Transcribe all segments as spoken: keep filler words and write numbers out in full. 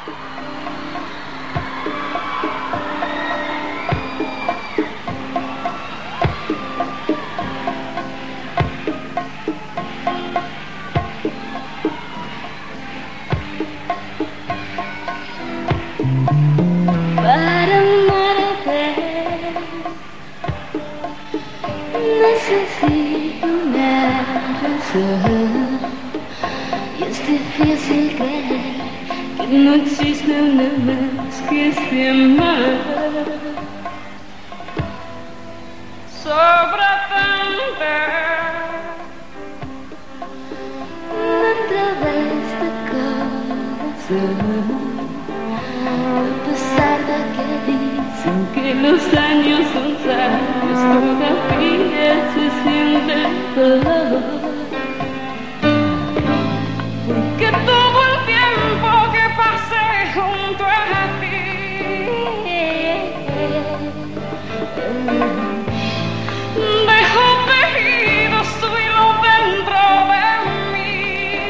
Para amarte necesito una razón, y es difícil creer que no existe una más que este amor. Sobre dentro de este corazón, a pesar de que dicen que los años son sabios, todavía se siente el dolor. Porque todo el tiempo que pasé junto a ti dejó tejido su hilo dentro de mí.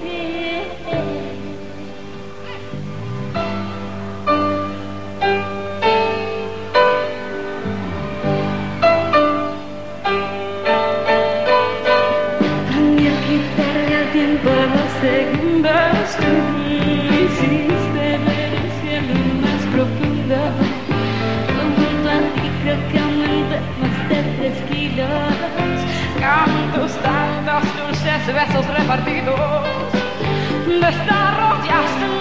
Aprendí a quitarle al tiempo los segundos que me hiciste ver el cielo más profundo. Junto a ti creo que aumenté más de tres kilos, con tus tantos dulces besos repartidos. Desarrollaste